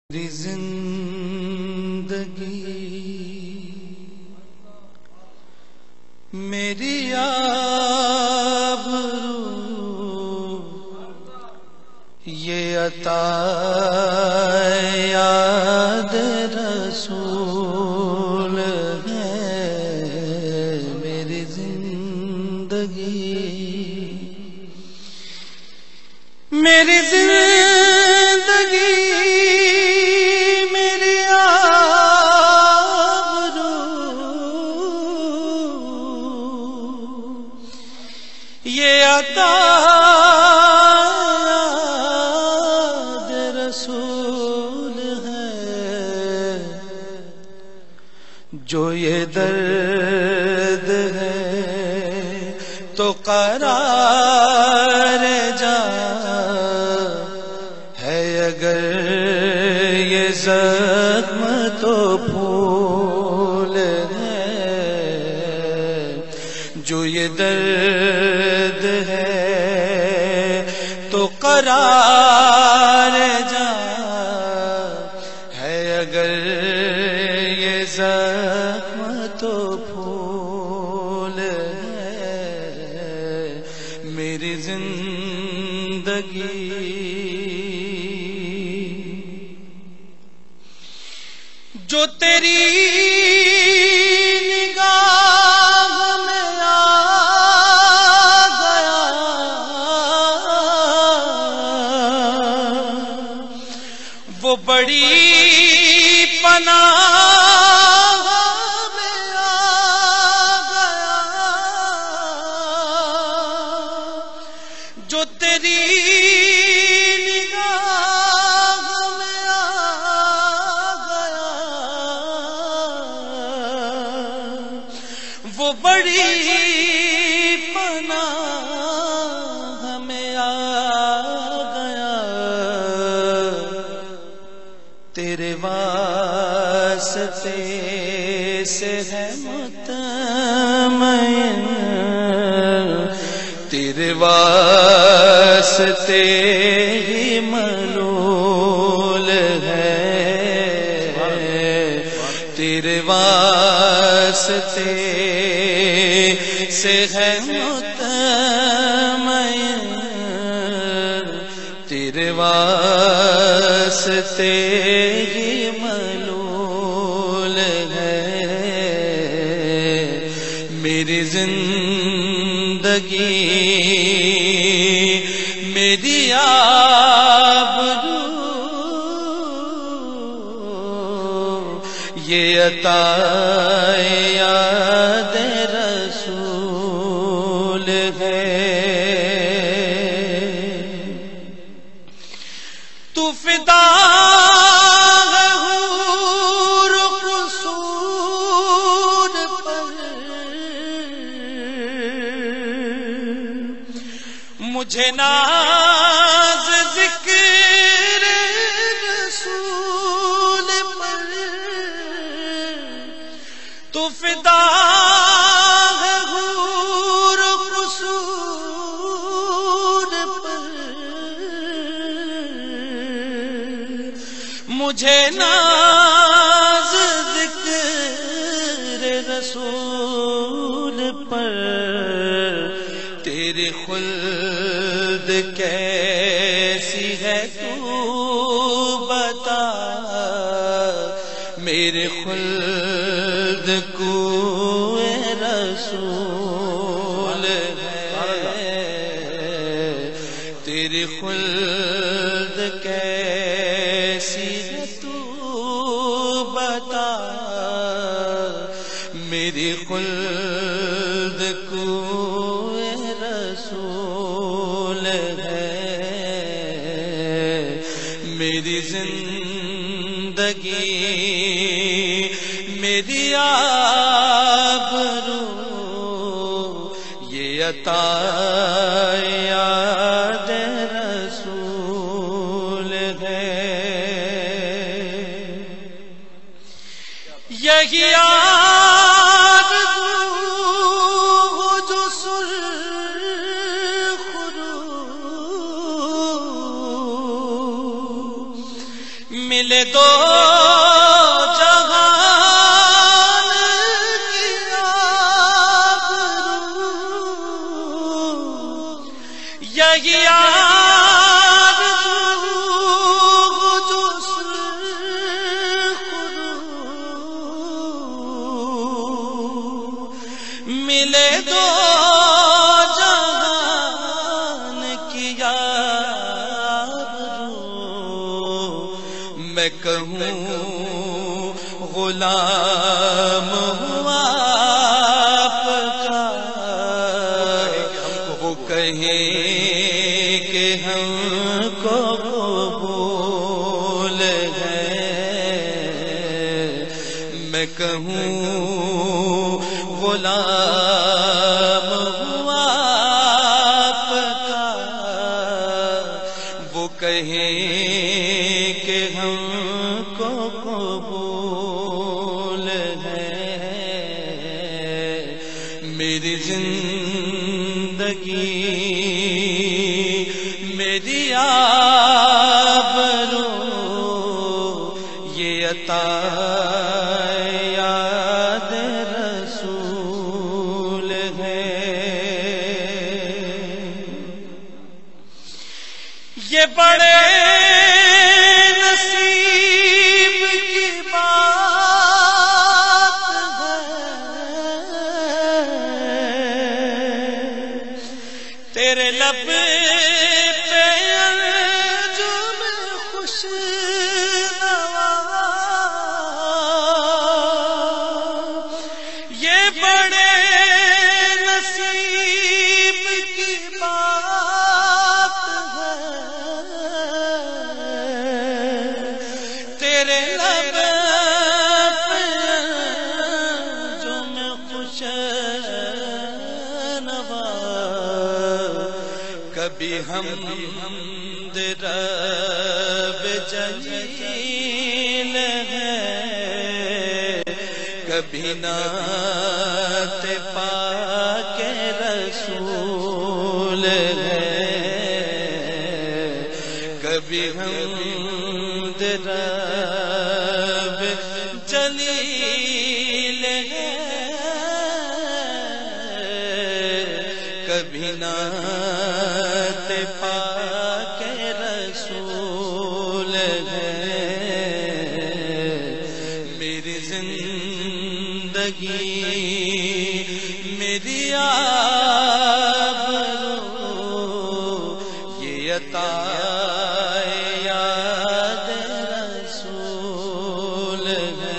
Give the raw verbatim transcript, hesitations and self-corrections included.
میری زندگی میری آبرو یہ عطا یاد رسول ہے. میری زندگی میری زندگی میری آبرو یہ عطا یاد رسول ہے. جو یہ درد ہے تو قرار جا ہے، اگر یہ زخم تو پھول ہے. جو یہ درد ہے تو قرار جا ہے، اگر یہ زخم تو پھول ہے. میری زندگی جو تیری نگاہ میں آ گیا، وہ بڑی پناہ میں آ گیا. جو تیری وہ بڑی پناہ میں آ گیا. تیرے واسطے سے ہے مطمئن، تیرے واسطے ہی ملول ہے. تیرے واسطے سے ہے مطمئن، تیرے واسطے ہی ملول ہے. میری زندگی میری آبرو یہ عطا یاد رسول ہے. تو فدا ہے حور قصور پر، مجھے ناز ذکر رسول پر. تو فدا ہے حور قصور پر، مجھے ناز ذکر رسول پر. تیری خلد کیسی ہے تو بتا، میرے خلد کو رسول ہے. تیری خلد کیسی ہے تو بتا، میری خلد کو رسول ہے. میری زندگی میری آبرو یہ عطا یاد رسول ہے. یہی آرزو ہو جو سرخ رو ملے دو جہان کی آبرو، یہی آرزو جو سرخرو، ملے دو میں کہوں غلام ہوں آپ کا، وہ کہیں کہ ہم کو قبول ہے، میں کہوں غلام ہوں آپ کا، وہ کہیں کہ ہم کو قبول ہے، میری زندگی میری آبرو یہ عطا یاد رسول ہے، یہ بڑے تیرے لب پہ انجم خوش نوا، یہ بڑے نصیب کی بات ہے، تیرے لب پہ انجم خوش کبھی حمد رب جلیل ہے، کبھی نعت پاک رسول ہے، کبھی حمد رب جلیل ہے، کبھی نعت پاک رسول ہے، میری زندگی میری آبرو یہ عطا یاد رسول ہے۔